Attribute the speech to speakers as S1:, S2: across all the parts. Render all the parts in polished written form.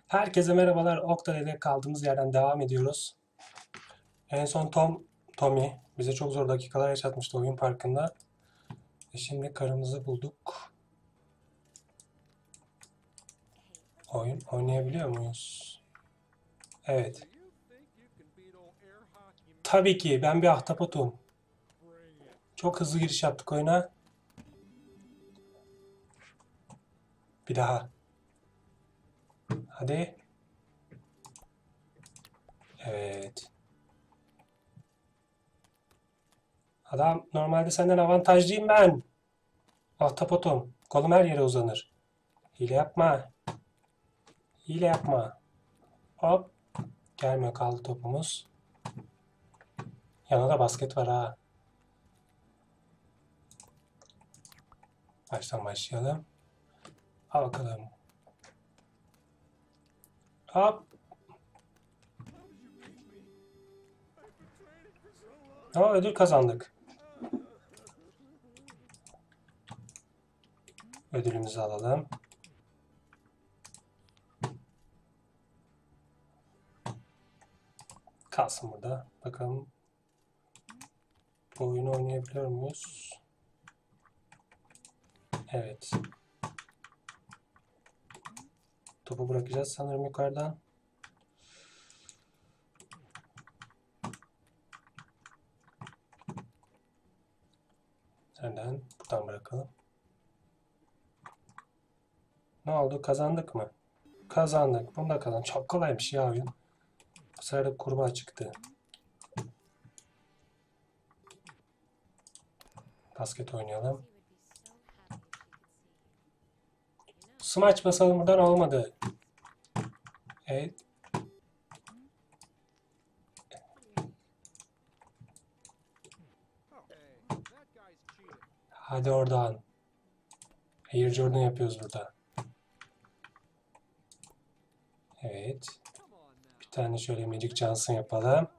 S1: Herkese merhabalar. Oktay'da kaldığımız yerden devam ediyoruz. En son Tommy bize çok zor dakikalar yaşatmıştı oyun parkında. Şimdi karımızı bulduk. Oyun oynayabiliyor muyuz? Evet. Tabii ki ben bir ahtapotum. Çok hızlı giriş yaptık oyuna. Bir daha. Hadi. Evet. Adam normalde senden avantajlıyım ben. Ahtapotum. Kolum her yere uzanır. Hile yapma. Hile yapma. Hop. Gelmiyor, kaldı topumuz. Yanında basket var ha. Baştan başlayalım. Al bakalım. Hop. Ama ödül kazandık. Ödülümüzü alalım. Kalsın burada. Bakalım bu oyunu oynayabiliyor muyuz? Evet. Topu bırakacağız sanırım yukarıdan. Nereden? Buradan bırakalım. Ne oldu? Kazandık mı? Kazandık. Bunu da kazandık. Çok kolaymış ya oyun. Bu sefer de kurbağa çıktı. Basket oynayalım. Smaç basalım, buradan olmadı. Evet. Hadi oradan. Air Jordan yapıyoruz burada. Evet. Bir tane şöyle Magic Johnson yapalım.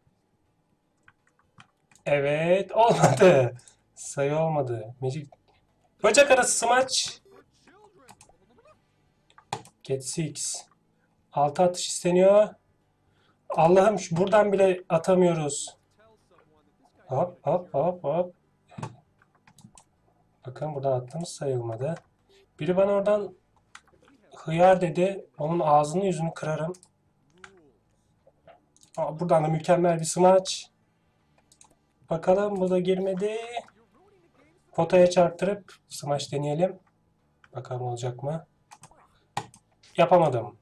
S1: Evet. Olmadı. Sayı olmadı. Magic. Bacak arası smaç. Get six. 6 atış isteniyor. Allah'ım, buradan bile atamıyoruz. Hop hop hop hop. Bakın buradan attığımız sayılmadı. Biri bana oradan hıyar dedi. Onun ağzını yüzünü kırarım. Buradan da mükemmel bir smaç. Bakalım, bu da girmedi. Potaya çarptırıp smaç deneyelim. Bakalım olacak mı? Yapamadım.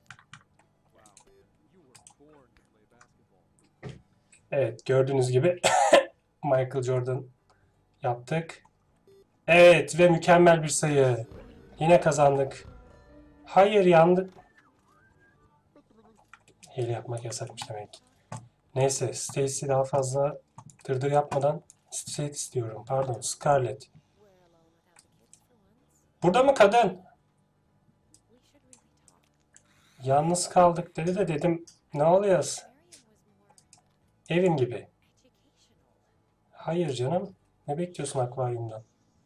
S1: Evet, gördüğünüz gibi Michael Jordan yaptık. Evet ve mükemmel bir sayı. Yine kazandık. Hayır, yandık. Hile yapmak yasakmış demek. Neyse, Stacy daha fazla dırdır yapmadan State istiyorum. Pardon, Scarlett. Burada mı kadın? Yalnız kaldık dedi de dedim ne oluyoruz? Evin gibi. Hayır canım. Ne bekliyorsun akvaryumdan?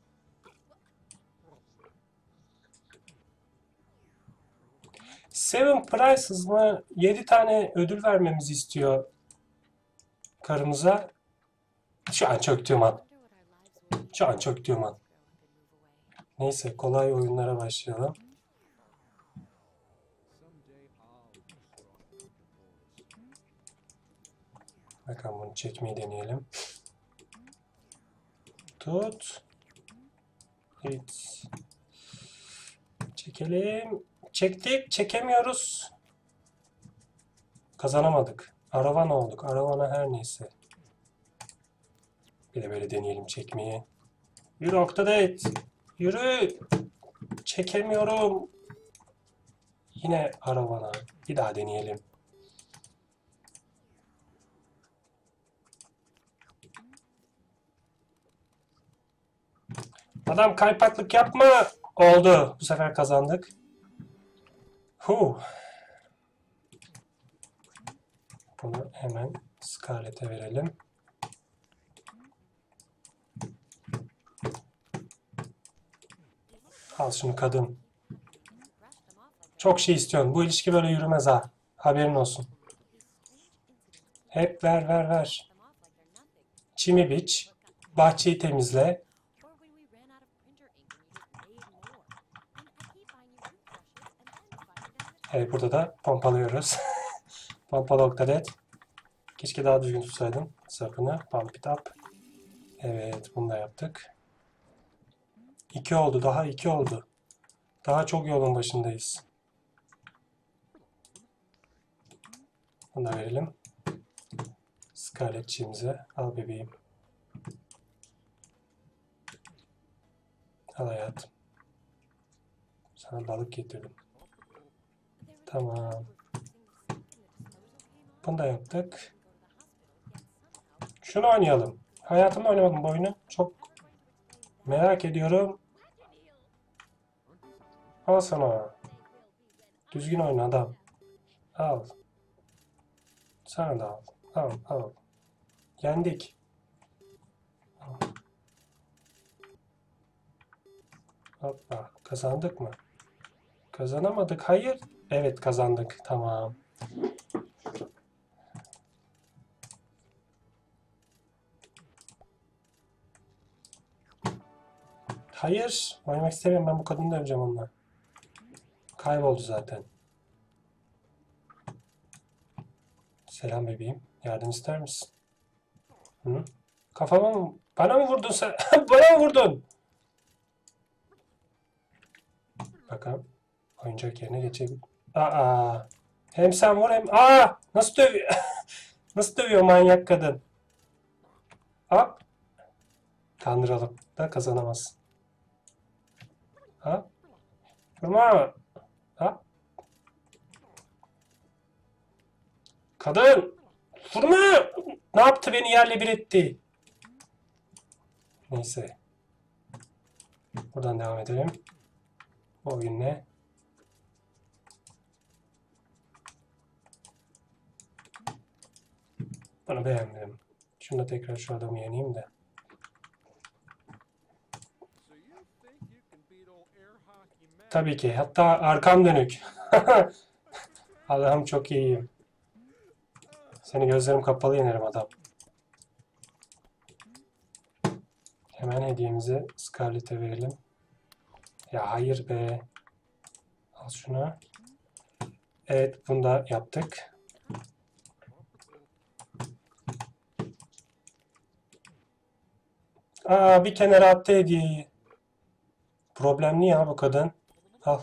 S1: Seven Prices mı? 7 tane ödül vermemizi istiyor karımıza. Şu an çöktüğüm an. Şu an çöktüğüm an. Neyse, kolay oyunlara başlayalım. Bakalım, bunu çekmeyi deneyelim. Tut. Evet. Çekelim. Çektik. Çekemiyoruz. Kazanamadık. Aravan olduk. Aravana her neyse. Bir de böyle deneyelim çekmeyi. Yürü Octodate. Yürü. Çekemiyorum. Yine aravana. Bir daha deneyelim. Adam kaypaklık yapma. Oldu. Bu sefer kazandık. Huh. Bunu hemen Scarlett'e verelim. Al şunu kadın. Çok şey istiyorsun. Bu ilişki böyle yürümez ha. Haberin olsun. Hep ver ver ver. Çimi biç. Bahçeyi temizle. Evet, burada da pompalıyoruz. Pompalı Octadead. Keşke daha düzgün tutsaydım sapını. Pump it up. Evet, bunu da yaptık. 2 oldu. Daha 2 oldu. Daha çok yolun başındayız. Bunu da verelim. Scarlet'ciğimize. Al bebeğim. Al hayatım. Sana balık getirdim. Tamam. Bunu da yaptık. Şunu oynayalım. Hayatımda oynamadım bu oyunu. Çok merak ediyorum. Al sana. Düzgün oyna adam. Al. Sana da al. Al al. Yendik. Hoppa. Kazandık mı? Kazanamadık. Hayır. Evet, kazandık. Tamam. Hayır. Oynamak istemiyorum. Ben bu kadını döveceğim onunla. Kayboldu zaten. Selam bebeğim. Yardım ister misin? Hı? Kafama mı? Bana mı vurdun sen? Bana mı vurdun? Bakalım. Oyuncak yerine geçelim. Aa. Hem sen vur hem... Aa! Nasıl dövüyor? Nasıl dövüyor manyak kadın? Hop. Kandıralım. Da kazanamaz. Ha? Vurma. Ha? Kadın! Vurma! Ne yaptı? Beni yerle bir etti. Neyse. Buradan devam edelim. Bu oyun ne? Bunu beğenmedim. Şunu da tekrar şu adamı yeneyim de. Tabii ki. Hatta arkam dönük. Allah'ım çok iyiyim. Seni gözlerim kapalı yenerim adam. Hemen hediyemizi Scarlett'e verelim. Ya hayır be. Al şunu. Evet, bunu da yaptık. Aa, bir kenara attı hediyeyi. Problemli ya bu kadın. Al.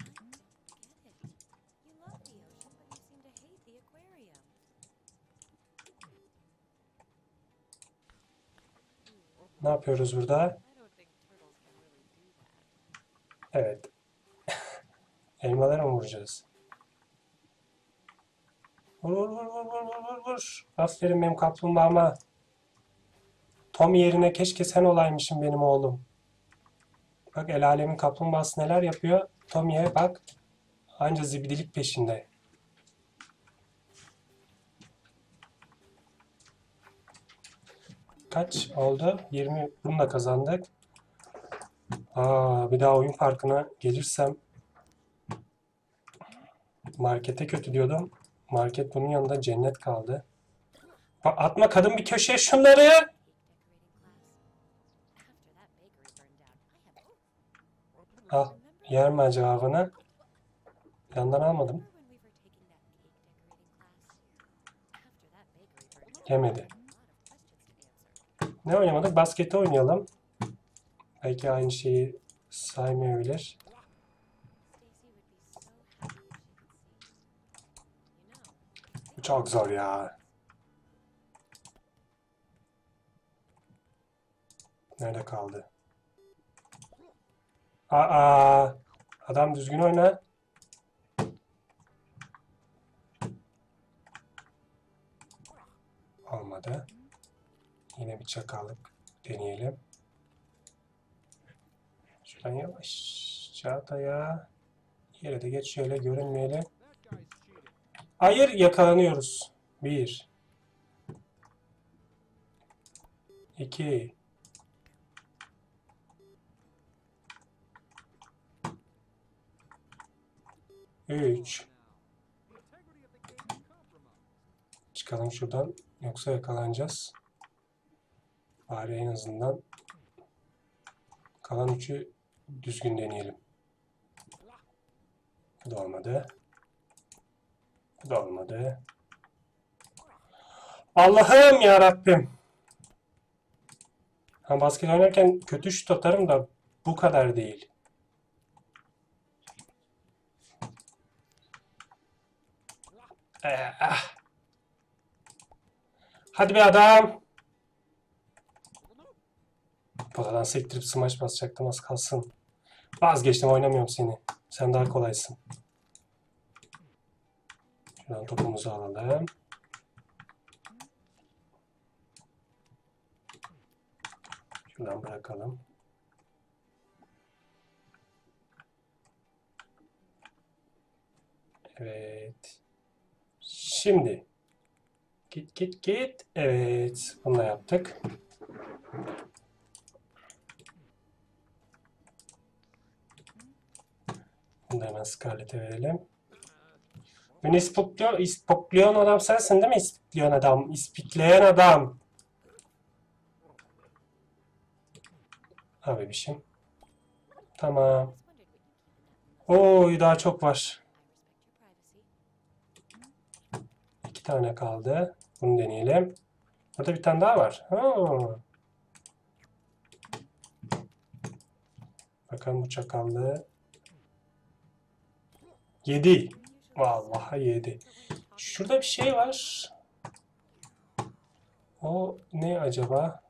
S1: Ne yapıyoruz burada? Evet. Elmalara mı vuracağız? Vur vur vur vur vur vur vur vur. Aferin benim kaplumbağama. Tommy yerine keşke sen olaymışsın benim oğlum. Bak el alemin kaplumbağası neler yapıyor. Tommy'ye bak. Anca zibidilik peşinde. Kaç oldu? 20. Bunu da kazandık. Aa, bir daha oyun parkına gelirsem markete kötü diyordum. Market bunun yanında cennet kaldı. Atma kadın bir köşeye şunları. Al. Yer mi acaba bana? Yandan almadım. Yemedi. Ne oynamadık? Basketi oynayalım. Belki aynı şeyi saymayabilir. Bu çok zor ya. Nerede kaldı? Aa, adam düzgün oyna. Olmadı. Yine bir çakallık deneyelim. Şuradan yavaşça at ayağa. Yere de geç şöyle görünmeyelim. Hayır, yakalanıyoruz. 1 2 3. Çıkalım şuradan. Yoksa yakalanacağız. Bari en azından kalan 3'ü düzgün deneyelim. Bu da olmadı. Bu da olmadı. Allah'ım ya Rabbim. Ha, basket oynarken kötü şut atarım da bu kadar değil. Ah. Hadi be adam. Potadan sektirip smaç basacaktım az kalsın. Vazgeçtim, oynamıyorum seni. Sen daha kolaysın. Şuradan topumuzu alalım. Şuradan bırakalım. Evet. Şimdi. Git git git. Evet. Bunu da yaptık. Bunu da hemen Scarlett'e verelim. Beni ispokluyon adam sensin değil mi? İspikleyen adam. İspikleyen adam. Abi bir şey. Tamam. Oy, daha çok var. 2 tane kaldı. Bunu deneyelim. Burada bir tane daha var. Ha. Bakalım bu çakallı. 7. Vallahi 7. Şurada bir şey var. O ne acaba?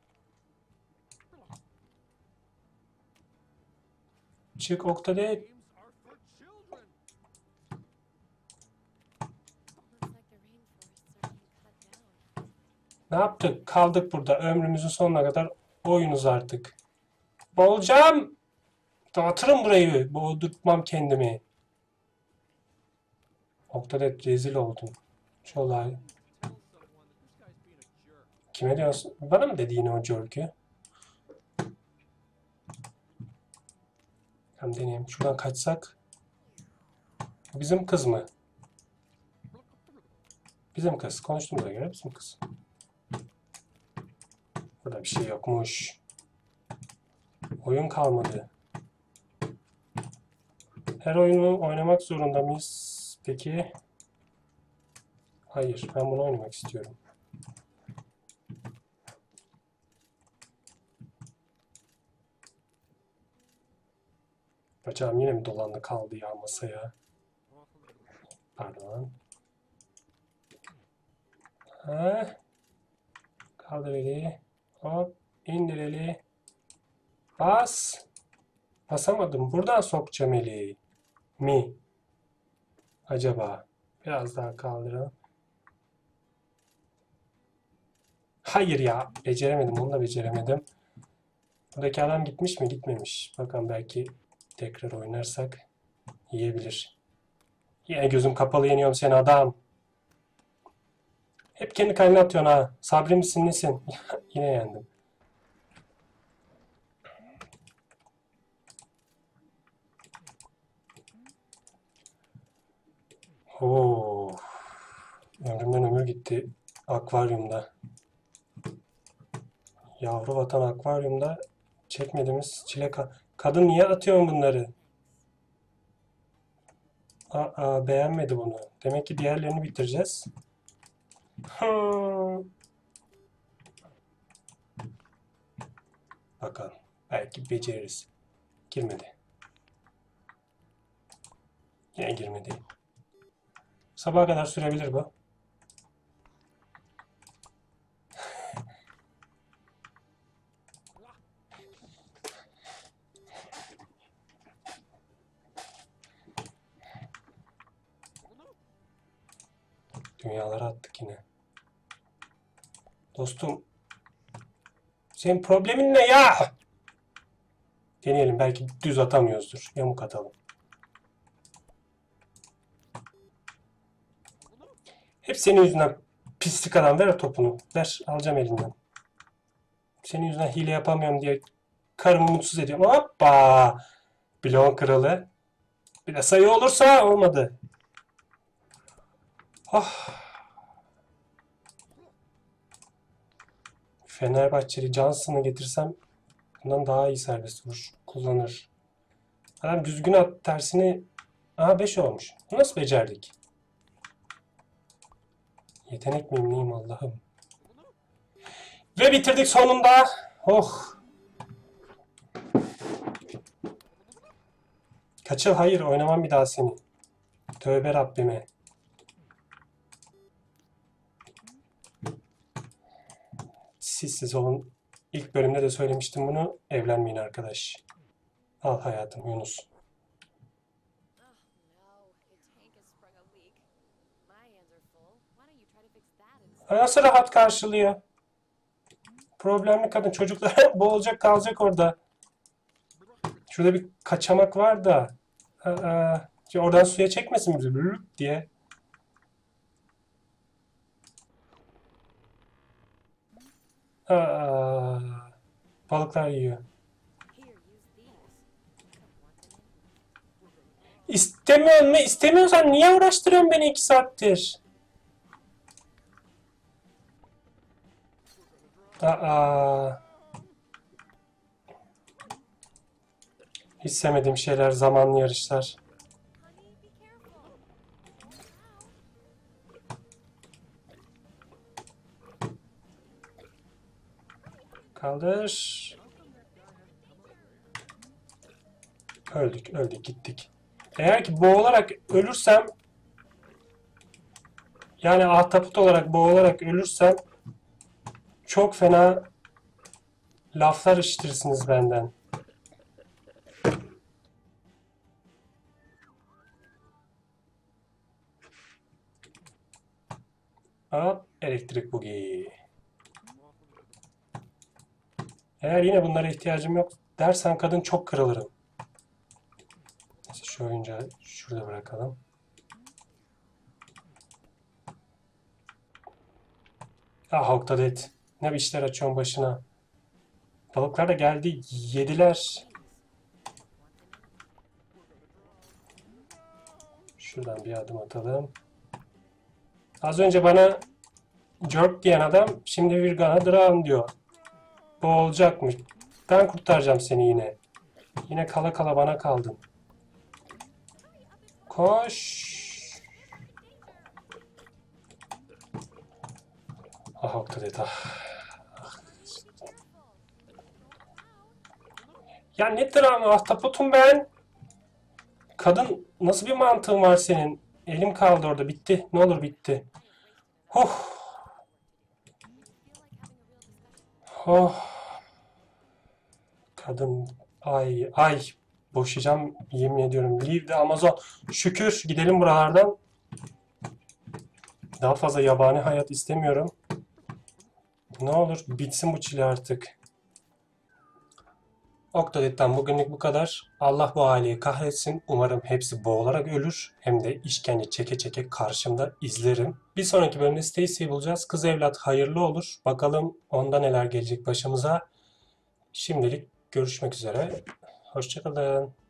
S1: Çık Octodad. Ne yaptık? Kaldık burada. Ömrümüzün sonuna kadar oyunuz artık. Boğulacağım. Dağıtırım burayı. Boğdurtmam kendimi. Octodad rezil oldum. Şu olay. Kime diyorsun? Bana mı dedi yine o jerk'ü? Hem deneyeyim. Şuradan kaçsak. Bizim kız mı? Bizim kız. Konuştuğumuza göre bizim kız. Burada bir şey yokmuş. Oyun kalmadı. Her oyunu oynamak zorunda mıyız? Peki. Hayır. Ben bunu oynamak istiyorum. Bacağım yine mi dolandı kaldı ya masaya? Pardon. Ha. Kaldır eli. Hop. İndir eli. Bas. Basamadım. Buradan sokacağım eli. Mi? Acaba? Biraz daha kaldıralım. Hayır ya. Beceremedim. Onu da beceremedim. Buradaki adam gitmiş mi? Gitmemiş. Bakalım belki tekrar oynarsak yiyebilir. Yine gözüm kapalı yeniyorum seni adam. Hep kendi kendine atıyorsun ha. Sabri misin nesin? Yine yendim. Oo. Ömrümden ömür gitti akvaryumda. Yavru vatan akvaryumda çekmediğimiz çile kadın niye atıyorsun bunları? Aa, beğenmedi bunu. Demek ki diğerlerini bitireceğiz. Bakalım. Belki beceririz. Girmedi. Yine girmedi. Sabaha kadar sürebilir bu. Dünyalara attık yine. Dostum. Senin problemin ne ya? Deneyelim. Belki düz atamıyoruzdur. Yamuk atalım. Hep senin yüzünden pislik adam. Ver topunu. Ver. Alacağım elinden. Senin yüzünden hile yapamıyorum diye karımı mutsuz ediyorum. Hoppa. Bloğun kralı. Bir de sayı olursa olmadı. Ah. Fenerbahçeli Johnson'ı getirsem bundan daha iyi serbest vuruş kullanır. Adam düzgün at tersini. Aha 5 olmuş. Nasıl becerdik? Yetenek miyim neyim Allah'ım. Ve bitirdik sonunda. Oh. Kaçıl hayır oynamam bir daha seni. Tövbe Rabbime. Siz olun. İlk bölümde de söylemiştim bunu. Evlenmeyin arkadaş. Al hayatım Yunus. Nasıl rahat karşılıyor? Problemli kadın çocuklar boğulacak kalacak orada. Şurada bir kaçamak var da. Oradan suya çekmesin bizi diye. Aa, balıklar yiyor. İstemiyor mu? İstemiyorsan niye uğraştırıyorsun beni 2 saattir? Aa, hiç sevmediğim şeyler zamanlı yarışlar. Kaldır. Öldük gittik. Eğer ki boğularak ölürsem yani ahtapot olarak boğularak ölürsem çok fena laflar işitirsiniz benden. Hop, elektrik bugi. Eğer yine bunlara ihtiyacım yok dersen kadın çok kırılırım. Neyse şu oyuncağı şurada bırakalım. Ah Octodad. Ne bir işler açıyorsun başına. Balıklar da geldi. Yediler. Şuradan bir adım atalım. Az önce bana jerk diyen adam şimdi bir gonna drown diyor. Boğulacakmış. Ben kurtaracağım seni yine. Yine kala kala bana kaldın. Koş. Ah Octodad ah. Ya ne dramı ahtapotum ben. Kadın nasıl bir mantığın var senin? Elim kaldı orada bitti. Ne olur bitti. Oh. Oh. Kadın ay boşayacağım yemin ediyorum. Leave the Amazon. Şükür gidelim buralardan. Daha fazla yabani hayat istemiyorum. Ne olur bitsin bu çile artık. Octodad'den bugünlük bu kadar. Allah bu aileyi kahretsin. Umarım hepsi boğularak ölür. Hem de işkence çeke çeke karşımda izlerim. Bir sonraki bölümde Stacy'yi bulacağız. Kız evlat hayırlı olur. Bakalım onda neler gelecek başımıza. Şimdilik görüşmek üzere. Hoşça kalın.